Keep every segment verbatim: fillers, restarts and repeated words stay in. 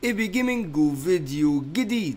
ايبي جيمنج وفيديو جديد.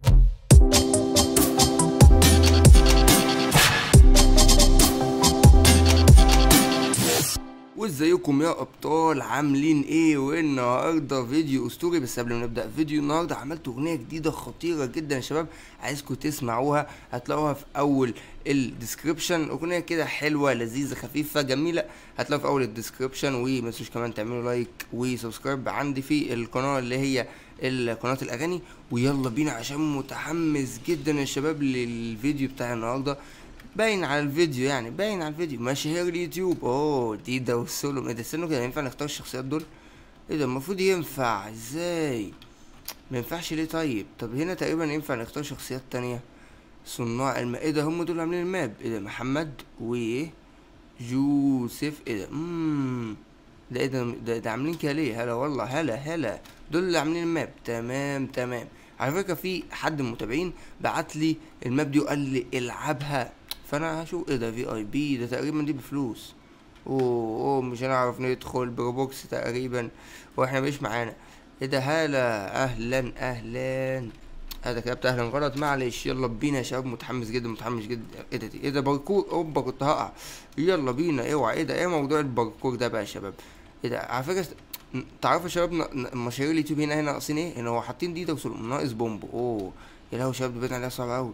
وازيكم يا ابطال، عاملين ايه؟ والنهارده فيديو اسطوري. بس قبل ما نبدا فيديو النهارده عملت اغنيه جديده خطيره جدا يا شباب، عايزكم تسمعوها، هتلاقوها في اول الديسكريبشن. اغنيه كده حلوه لذيذه خفيفه جميله، هتلاقوها في اول الديسكريبشن. وما تنسوش كمان تعملوا لايك وسبسكرايب عندي في القناه اللي هي قناه الاغاني. ويلا بينا عشان متحمس جدا يا شباب للفيديو بتاع النهارده. باين على الفيديو يعني باين على الفيديو مشاهير اليوتيوب. اوه دي ده والسولو. ايه ده؟ استنوا كده، ينفع نختار الشخصيات دول؟ ايه ده؟ المفروض ينفع. ازاي ما ينفعش ليه؟ طيب طب هنا تقريبا ينفع نختار شخصيات تانية. صناع الم ايه ده؟ هم دول عاملين الماب. ايه ده؟ محمد وايه يوسف. ايه ده؟ امم ده ايه ده؟ ده, ده عاملين كده ليه؟ هلا والله، هلا هلا، دول اللي عاملين الماب. تمام تمام. على فكره في حد من المتابعين بعت لي الماب دي وقال لي العبها، فانا هشوف. ايه ده؟ في اي بي ده تقريبا دي بفلوس. اوه اوه مش هنعرف ندخل بروبوكس تقريبا واحنا مش معانا. ايه ده؟ هلا اهلا اهلا. هذا كتبت اهلا غلط، معلش. يلا بينا يا شباب، متحمس جدا متحمس جدا. ايه ده؟ ايه ده؟ باركور. اوبا كنت هقع. يلا بينا. اوعى. ايه ده؟ ايه موضوع الباركور ده بقى يا شباب؟ ايه ده؟ على فكره تعرفوا يا شباب مشاهير اليوتيوب هنا هنا ناقصين ايه؟ ان هو حاطين دي توصل ناقص بومب. اوه يا لهوي شباب، باين عليها صعبه قوي.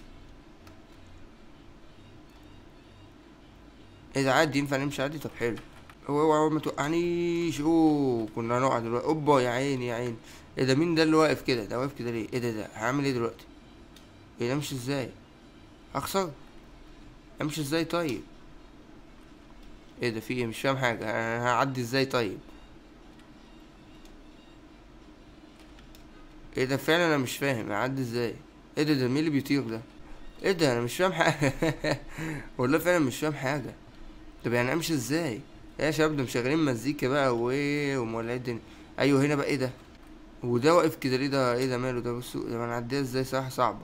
ايه ده؟ عادي ينفع نمشي عادي؟ طب حلو. هو اوعى ما توقعنيش. اوه كنا هنقع دلوقتي. اوبا يا عيني يا عيني. ايه ده؟ مين ده اللي واقف كده؟ ده واقف كده ليه؟ ايه ده؟ ده هعمل ايه دلوقتي؟ ايه ده؟ امشي ازاي؟ اخسر؟ امشي ازاي طيب؟ ايه ده؟ في ايه؟ مش فاهم حاجه. انا هعدي ازاي طيب؟ ايه ده؟ فعلا انا مش فاهم اعدي ازاي. ايه ده؟ ده مين اللي بيطير ده؟ ايه ده؟ انا مش فاهم حاجه. والله فعلا مش فاهم حاجه. طب يعني امشي ازاي؟ ايه يا شباب؟ ده مشغلين مزيكا بقى وايه ومولعين الدنيا. ايوه هنا بقى. ايه ده؟ وده واقف كده ليه ده؟ ايه ده ماله ده؟ بصوا ده هنعديها ازاي؟ صراحه صعبه.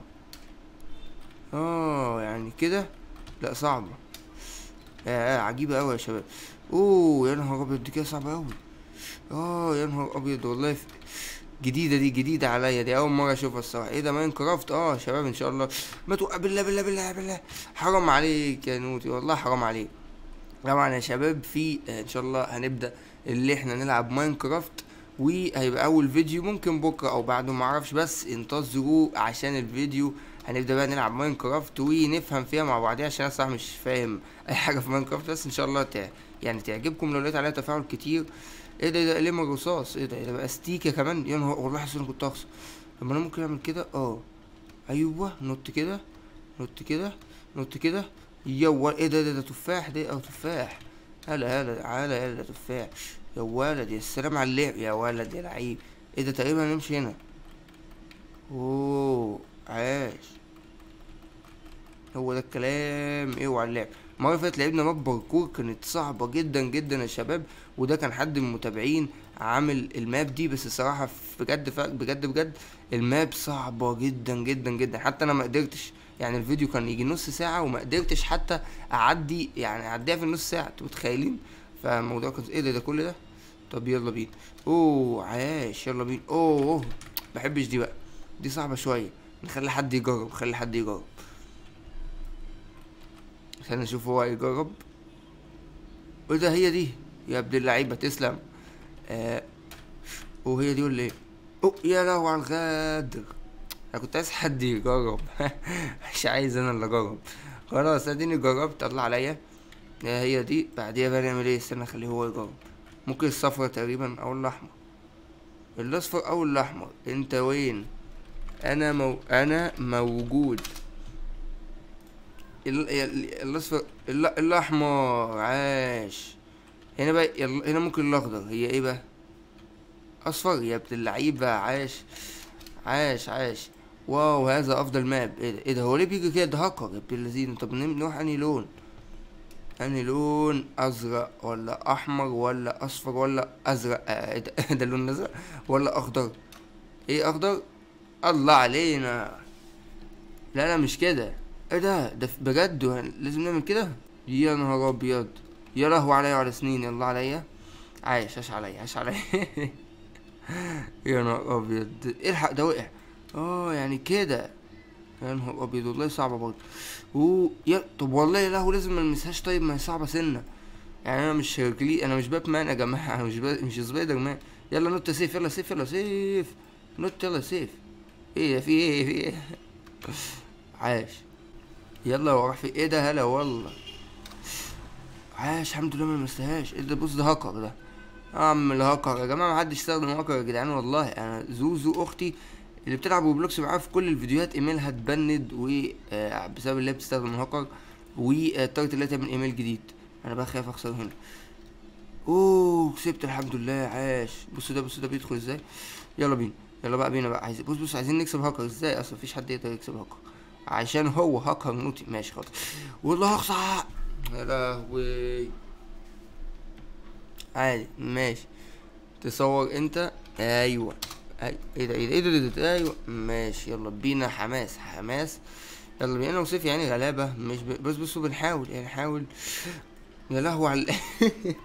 اه يعني كده؟ لا صعبه. آه عجيبه قوي يا شباب. اوه يا نهار ابيض، دي كده صعبه قوي. اه يا نهار ابيض والله. ف... جديده دي، جديده عليا دي، اول مره اشوفها الصراحه. ايه ده؟ ماينكرافت. اه يا شباب ان شاء الله ما توقع. بالله بالله بالله بالله، حرام عليك يا نوتي، والله حرام عليك. طبعا يا شباب في ان شاء الله هنبدا اللي احنا نلعب ماينكرافت، وهيبقى اول فيديو ممكن بكره او بعده معرفش، بس انتظروا عشان الفيديو هنبدا بقى نلعب ماينكرافت ونفهم فيها مع بعضيها، عشان انا صراحه مش فاهم اي حاجه في ماينكرافت. بس ان شاء الله تع... يعني تعجبكم لو لقيت عليها تفاعل كتير. ايه ده؟ ده ليه الرصاص؟ ايه ده؟ ايه ده بقى؟ ستيكه كمان؟ يا نهار والله حاسس انا كنت هخسر. طب انا ممكن اعمل كده. اه ايوه نط كده، نط كده، نط كده. يوا. ايه ده؟ ده ده تفاح ده او تفاح. هلا هلا تعالى يلا تفاح. يا ولد يا سلام على اللعب يا ولد يا لعيب. ايه ده؟ تقريبا نمشي هنا. اوه عاش، هو ده الكلام. اوعى اللعب. المره اللي فاتت لعبنا ماب باركور كانت صعبه جدا جدا يا شباب، وده كان حد من المتابعين عامل الماب دي. بس الصراحه بجد بجد بجد الماب صعبه جدا جدا جدا، حتى انا ما قدرتش. يعني الفيديو كان يجي نص ساعه وما قدرتش حتى اعدي، يعني اعديها في النص ساعه، انتوا متخيلين؟ فالموضوع كان ايه ده؟ ده كل ده؟ طب يلا بينا. اوه عاش يلا بينا. اوه اوه بحبش دي بقى، دي صعبه شويه. نخلي حد يجرب، خلي حد يجرب. خلينا نشوف هو يجرب. ايه ده؟ هي دي يا ابن اللعيبه، تسلم. آه وهي دي ولا ايه؟ اوه يا لهوي على الغدر. انا كنت عايز حد يجرب. مش عايز انا اللي اجرب. خلاص اديني جربت، طلع عليا. آه هي دي. بعديها بقى نعمل ايه؟ استنى اخليه هو يجرب. ممكن الصفرا تقريبا او الاحمر، الاصفر او الاحمر. انت وين؟ انا مو... انا موجود. ال... ال... الاصفر ال... الاحمر. عاش. هنا بقى يلا... هنا ممكن الاخضر. هي ايه بقى؟ اصفر يا ابن اللعيبه. عاش عاش عاش. واو هذا افضل ماب. ايه ده؟ ايه ده؟ هو ليه بيجي كده؟ ده هاكر يا ابن اللذين. طب نروح انهي لون؟ انهي لون؟ ازرق ولا احمر ولا اصفر ولا ازرق؟ آه ايه ده؟ ده اللون الازرق ولا اخضر؟ ايه اخضر؟ الله علينا. لا لا مش كده. ايه ده؟ ده بجد لازم نعمل كده؟ يا نهار ابيض. يا لهوي عليا وعلى سنين. يلا عليا. عايش عاش عليا عاش عليا. يا نهار ابيض، الحق ده وقع. اه يعني كده. يا نهار ابيض والله صعبه برضه. اوه يا طب والله يا لهوي لازم ما نلمسهاش. طيب ما هي صعبه سنه. يعني انا مش هيركلي، انا مش باتمان يا جماعه، انا مش ب... مش سبايدر مان. يلا نط سيف، يلا سيف، يلا سيف. نط يلا سيف. ايه في ايه في ايه؟ عاش. يلا هو راح في ايه ده؟ هلا والله. عاش الحمد لله ما لمستهاش. ايه ده؟ بص ده هاكر ده. عم الهاكر يا جماعه، محدش يستخدم هاكر يا جدعان والله. انا زوزو اختي اللي بتلعب روبلوكس معاها في كل الفيديوهات ايميلها اتبند، و آه، بسبب اللي هي بتستخدم الهاكر، واضطرت اللي هي تعمل ايميل جديد. انا بقى خايف اخسر هنا. اوه كسبت الحمد لله. عاش. بصوا ده، بصوا ده بيدخل ازاي. يلا بينا، يلا بقى بينا بقى. عايز بص بص عايزين نكسب هاكر ازاي؟ اصلا مفيش حد يقدر يكسب هاكر عشان هو هاكر موتي. ماشي خلاص. والله هخسر. يا لهوي. عادي ماشي. تصور انت. ايوه. أي... ايه ده ايه ده ايه ده, إيه ده؟ ايوه ماشي. يلا بينا. حماس حماس. يلا بينا. انا وسيف يعني غلابه مش ب... بس بصوا بنحاول يعني نحاول. يا لهوي على ايه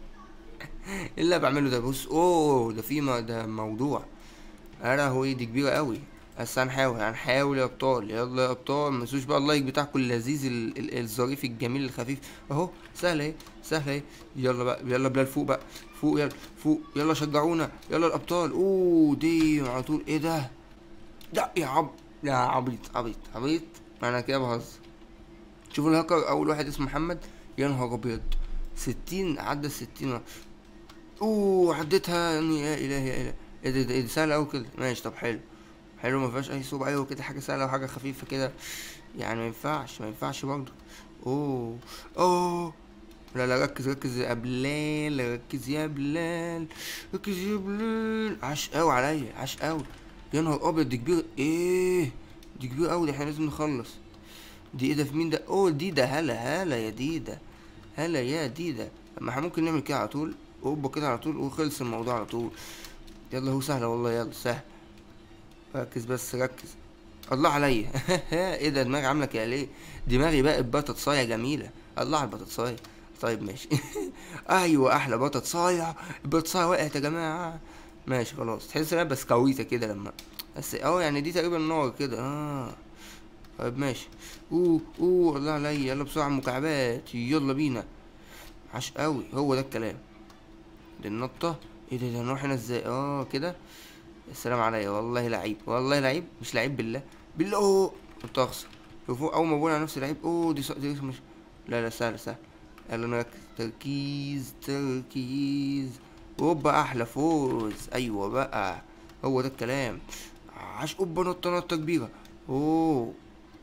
اللي أنا بعمله ده؟ بص اوه ده في ما ده موضوع. يا لهوي دي كبيره قوي. بس هنحاول هنحاول يا ابطال. يلا يا ابطال ما تنسوش بقى اللايك بتاعكم اللذيذ ال... ال... الظريف الجميل الخفيف اهو. سهله اهي سهله اهي. يلا بقى يلا بلال فوق بقى. فوق يلا فوق يلا شجعونا يلا الابطال. اوه دي على طول. ايه ده؟ لا يا عب يا عبيط عبيط عبيط. انا كده بهزر. شوفوا الهاكر اول واحد اسمه محمد. يا نهار ابيض. ستين عدى الستين. اوه عديتها يعني. يا الهي يا الهي. ايه ده ايه ده سهل اوي كده. ماشي طب حلو. حلو ما فيهاش اي صعوبة. ايوه كده حاجة سهلة وحاجة خفيفة كده. يعني ما ينفعش ما ينفعش برضه. اوه اوه. لا لا ركز ركز يا بلال. ركز يا بلال. ركز يا بلال. عاش قوي عليا عاش قوي. يا نهار ابيض دي كبيرة. ايه دي كبيرة قوي. دي احنا لازم نخلص. دي ايه ده؟ في مين ده؟ اوه دي ده. هلا هلا يا ديدا. هلا يا ديدا. طب ما احنا ممكن نعمل كده على طول. اوبا كده على طول وخلص الموضوع على طول. يلا هو سهلة والله. يلا سهل. ركز بس ركز. الله عليا ايه ده؟ دماغي عامله كده ليه؟ دماغي بقت بطاطسايه جميله. الله على البطاطسايه. طيب ماشي ايوه احلى بطاطسايه. البطاطسايه وقعت يا جماعه. ماشي خلاص. تحس انها بسكويته كده لما بس اه يعني دي تقريبا نار كده. اه طيب ماشي. اوه اوه الله عليا. يلا بسرعه مكعبات. يلا بينا. عاش قوي. هو ده الكلام. دي النطه. ايه ده؟ ده نروح هنا ازاي؟ اه كده. السلام عليا. والله لعيب والله لعيب مش لعيب بالله. بالله اوه كنت اخسر. شوفوا اول ما بقول على نفسي لعيب. اوه دي, دي مش. لا لا سهل سهل. يلا نركز. تركيز تركيز. اوبا احلى فوز. ايوه بقى. هو ده الكلام. عاش. اوبا نطه نطه كبيره. اوه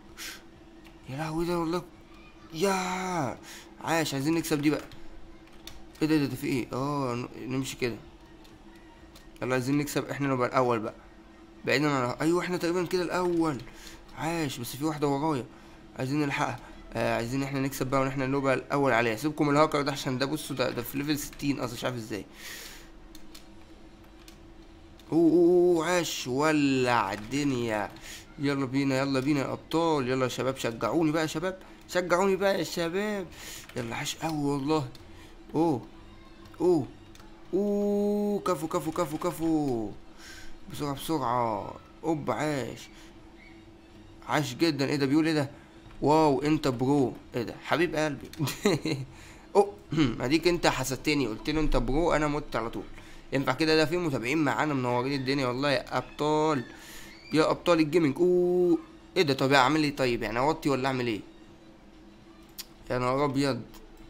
يا لهوي ده والله. يا عاش. عايزين نكسب دي بقى. ايه ده ده, ده في ايه؟ اه نمشي كده. يلا عايزين نكسب احنا نبقى الاول بقى. بعيدا عن ايوه احنا تقريبا كده الاول. عاش. بس في واحده ورايا عايزين نلحقها. آه عايزين احنا نكسب بقى ونحنا نبقى الاول عليها. سيبكم الهاكر ده عشان ده بصوا ده ده في ليفل ستين اصلا مش عارف ازاي. اوه اوه أوه، عاش. ولع الدنيا. يلا بينا يلا بينا يا ابطال. يلا يا شباب شجعوني بقى يا شباب. شجعوني بقى يا شباب. يلا عاش قوي والله. اوه اوه اوه كفو كفو كفو كفو. بسرعه بسرعه. اوب عاش. عاش جدا. ايه ده بيقول ايه ده؟ واو انت برو. ايه ده حبيب قلبي اوه اديك انت حسدتني قلت له انت برو انا مت على طول. ينفع كده؟ ده في متابعين معانا منورين الدنيا والله يا ابطال. يا ابطال الجيمنج. اوه ايه ده؟ طب اعمل ايه طيب؟ يعني اوطي ولا اعمل ايه؟ يا نهار ابيض.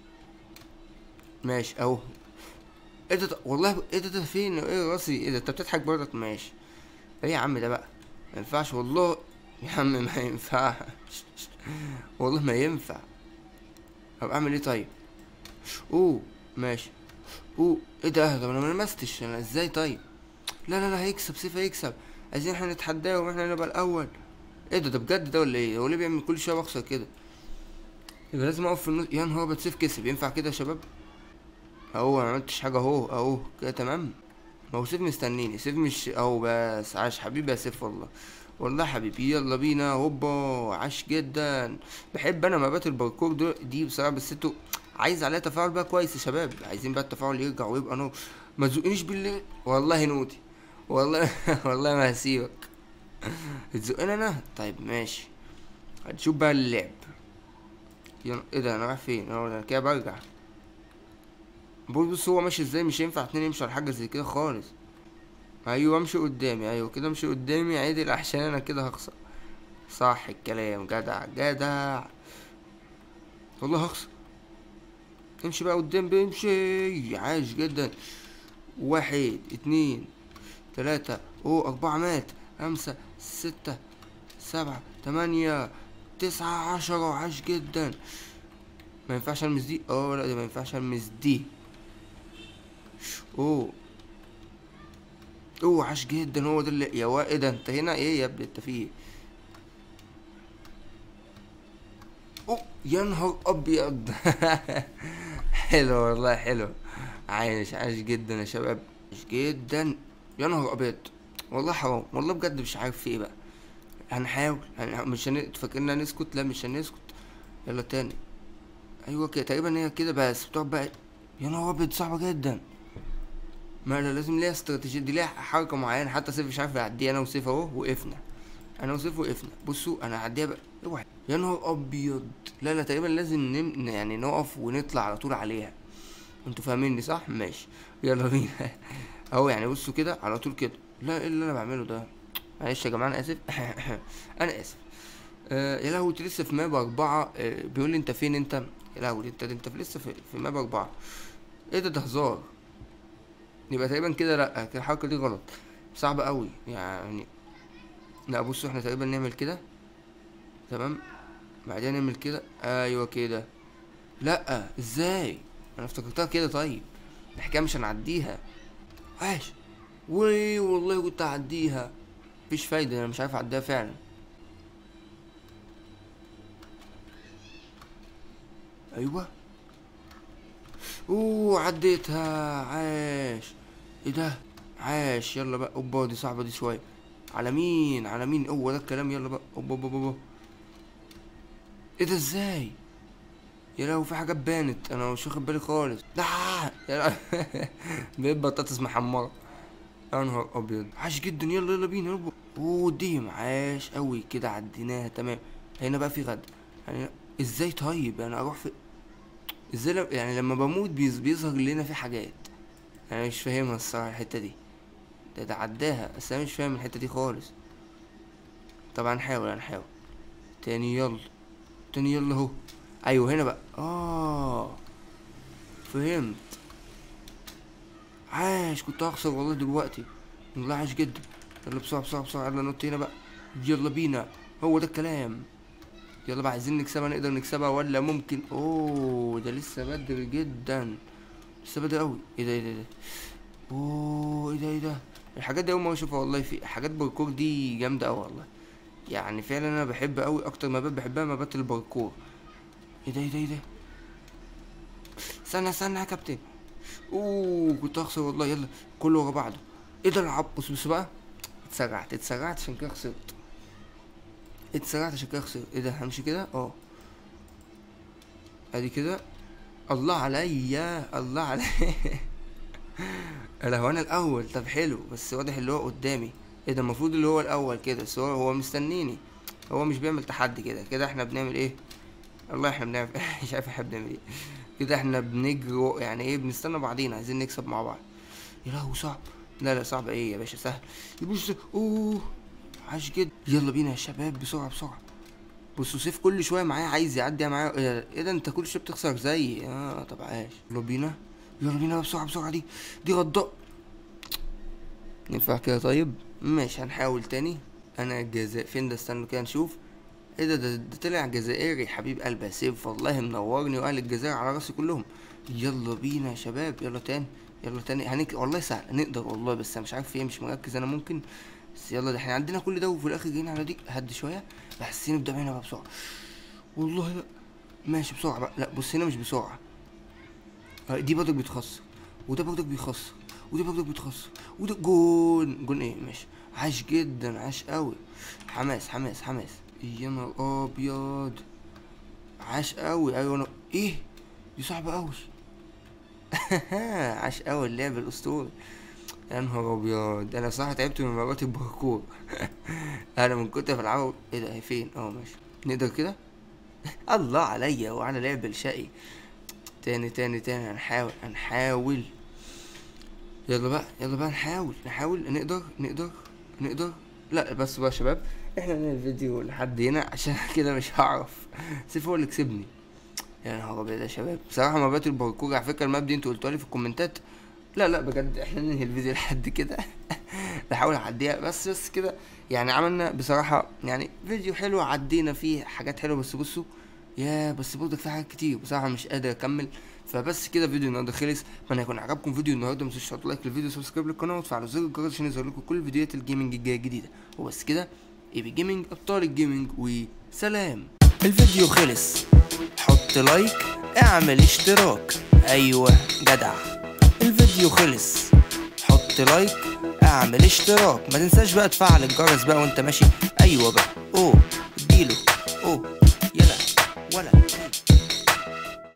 ماشي اهو. ايه ده؟ والله ايه ده؟ ده فين؟ ايه راسي؟ ايه ده؟ انت بتضحك برضك؟ ماشي. ايه يا عم ده بقى؟ ما ينفعش والله. يا عم ما ينفعش والله ما ينفع. طب اعمل ايه طيب؟ اوه ماشي. اوه ايه ده؟ طب انا ما لمستش انا ازاي طيب؟ لا لا لا هيكسب سيف هيكسب. عايزين احنا نتحداه واحنا نبقى الاول. ايه ده؟ ده بجد ده ولا ايه؟ هو ليه بيعمل كل شويه بخسر كده؟ يبقى لازم اقف في النص. يا نهار ابيض سيف كسب. ينفع كده يا شباب؟ اهو ما عملتش حاجه اهو اهو كده تمام. ما هو سيف مستنيني. سيف مش اهو. بس عاش حبيبي يا سيف والله. والله حبيبي. يلا بينا. هوبا عاش جدا. بحب انا مبات الباركور دو دي بصراحه. بس انتوا عايز عليها تفاعل بقى كويس يا شباب. عايزين بقى التفاعل يرجع ويبقى نور. ما تزقنيش بالليل والله نوتي. والله والله ما هسيبك. تزقني انا؟ طيب ماشي، هتشوف بقى اللعب. ين- ايه ده، انا رايح فين؟ انا كده برجع. بص بص هو ماشي ازاي، مش هينفع اتنين يمشوا على حاجه زي كده خالص. ايوه امشي قدامي، ايوه كده امشي قدامي عدل عشان انا كده هخسر. صح الكلام، جدع جدع. والله هخسر. امشي بقى قدام، بيمشي عاش جدا. واحد اتنين تلاتة، اوه اربعة مات. خمسة ستة سبعة تمانية تسعة عشرة، عاش جدا. ما ينفعش المس دي، اه لا دي ما ينفعش المس دي. اوه اوه عاش جدا، هو ده اللي يا وا- ايه ده انت هنا ايه يا ابني، انت في ايه؟ اوه يا نهار ابيض. حلو والله حلو. عايش عايش جدا يا شباب، عايش جدا. يا نهار ابيض، والله حرام، والله بجد مش عارف في ايه بقى. هنحاول هن... مش هن... فاكرنا نسكت، لا مش هنسكت. يلا تاني. ايوه كده تقريبا هي كده، بس بتقعد بقى. يا نهار ابيض صعبة جدا. ما لا لازم ليها استراتيجية، دي ليها حركة معينة، حتى سيف مش عارف يعديها، انا وسيف اهو وقفنا. انا وسيف وقفنا، بصوا انا هعديها بقى. اوعى يا نهار ابيض. لا لا تقريبا لازم نم... يعني نقف ونطلع على طول عليها. انتوا فاهميني صح؟ ماشي. يلا بينا. اهو يعني بصوا كده على طول كده. لا ايه اللي انا بعمله ده؟ معلش يا جماعه انا اسف. انا اسف. آه يا لهوي، انت لسه في ماب اربعة. آه بيقول لي انت فين انت. يا لهوي انت انت لسه في, في ماب اربعة. ايه ده، ده هزار. يبقى تقريبا كده لا كده الحركه دي غلط. صعبه قوي يعني. لا بصوا احنا تقريبا نعمل كده. تمام. بعدين نعمل كده، ايوه كده. لا ازاي؟ انا افتكرتها كده. طيب الحكايه مش هنعديها. عاش. وي والله كنت هعديها. مفيش فايدة، انا مش عارف اعديها فعلا. ايوه. اوه عديتها، عاش. ايه ده. عاش. يلا بقى، اوبا دي صعبة دي شوية. على مين على مين، هو ده الكلام. يلا بقى، اوبا اوبا اوبا. ايه ده ازاي؟ يا لهوي في حاجات بانت انا مش واخد بالي خالص. لا يا لهوي. بقيت بطاطس محمرة. يا نهار ابيض، عاش جدا. يلا يلا بينا يلا. اوه ديم عاش قوي كده، عديناها تمام. هنا بقى في غد. يعني ازاي طيب انا اروح في. ازاي لم... يعني لما بموت بيز... بيظهر لنا في حاجات. انا مش فاهمها الصراحه الحته دي. ده ده عداها، بس انا مش فاهم الحته دي خالص. طبعا هنحاول هنحاول. تاني يلا. تاني يلا اهو. ايوه هنا بقى، اه فهمت. عاش، كنت هخسر والله دلوقتي. والله عاش جدا. يلا بسرعه بسرعه بسرعه، يلا نط هنا بقى. يلا بينا. هو ده الكلام. يلا بقى عايزين نكسبها، نقدر نكسبها ولا ممكن؟ اوه ده لسه بدري جدا. لسه بدري قوي. ايه ده ايه ده إيه ده؟ اوه ايه ده ايه ده. الحاجات دي اول مره اشوفها والله، في حاجات باركور دي جامده اوي والله. يعني فعلا انا بحب اوي، اكتر مابات بحبها مابات الباركور. ايه ده ايه ده ايه ده. استنى استنى يا كابتن. اوه كنت هخسر والله. يلا كله ورا بعضه. ايه ده العب، بص بص بقى. اتسرعت اتسرعت عشان كده خسرت. اتسرعت عشان كده خسرت. ايه ده، همشي كده اه. ادي كده. الله عليا الله عليا. انا هو انا الاول، طب حلو، بس واضح اللي هو قدامي. ايه ده، المفروض اللي هو الاول كده، بس هو هو مستنيني. هو مش بيعمل تحدي كده كده احنا بنعمل ايه. والله احنا بنعمل. مش عارف احنا بنعمل ايه. كده احنا بنجرو يعني ايه، بنستنى بعضينا، عايزين نكسب مع بعض. يا لهوي صعب. لا لا صعب ايه يا باشا، سهل. يبص اوه. عاش جدا. يلا بينا يا شباب بسرعه بسرعه. بصوا سيف كل شويه معايا عايز يعدي معايا. ايه ده إيه ده، انت كل شويه بتخسر زيي. اه طب عاش. يلا بينا. يلا بينا بسرعه بسرعه. دي دي غضاء. ينفع كده طيب. ماشي هنحاول تاني. انا الجزاء فين ده، استنوا كده نشوف. ايه ده ده, ده طلع جزائري حبيب قلبي يا سيف، والله منورني، واهل الجزائر على راسي كلهم. يلا بينا يا شباب، يلا تاني. يلا تاني هنك والله سهل نقدر والله، بس انا مش عارف ايه، مش مركز انا ممكن. بس يلا ده احنا عندنا كل ده وفي الاخر جايين على دي. هدي شويه. بس نبدا هنا بقى بسرعه. والله لا. ماشي بسرعه بقى. لا بص هنا مش بسرعه. آه، دي برضك بتخسر. وده برضك بيخسر. وده برضك بيتخسر. وده جون جون ايه ماشي. عاش جدا عاش قوي. حماس حماس حماس. يا نهار ابيض. عاش قوي. ايوه انا ايه. دي صعبه قوي. عاش قوي اللعب الاسطوري. يا نهار ابيض، انا صراحه تعبت من مرات الباركور. انا من كنت في العاب. ايه ده؟ هي فين؟ اه ماشي. نقدر كده. الله عليا وعلى لعب الشقي. تاني تاني تاني، هنحاول هنحاول. يلا بقى يلا بقى نحاول نحاول نقدر نقدر نقدر. لا بس بقى يا شباب، احنا ننهي الفيديو لحد هنا عشان كده مش هعرف. سيف هو اللي كسبني. يا نهار ابيض يا شباب، بصراحه مبات الباركور على فكره الماب دي انتوا قلتوها لي في الكومنتات. لا لا بجد، احنا ننهي الفيديو لحد كده. نحاول اعديها بس بس كده. يعني عملنا بصراحه يعني فيديو حلو، عدينا فيه حاجات حلوه، بس بصوا يا بس برضك في حاجات كتير بصراحه مش قادر اكمل. فبس كده فيديو النهارده خلص. اتمنى يكون عجبكم فيديو النهارده. ما تنسوش تحطوا لايك للفيديو، سبسكرايب للقناه، وتفعلوا زر الجرس عشان يظهر لكم كل فيديوهات الجيمنج الجايه الجديده. وبس كده، اي بي جيمنج، ابطال الجيمنج، وسلام. الفيديو خلص، حط لايك، اعمل اشتراك. ايوه جدع. الفيديو خلص، حط لايك، اعمل اشتراك. ما تنساش بقى تفعل الجرس بقى وانت ماشي. ايوه بقى. اوه اديله. اوه يلا ولا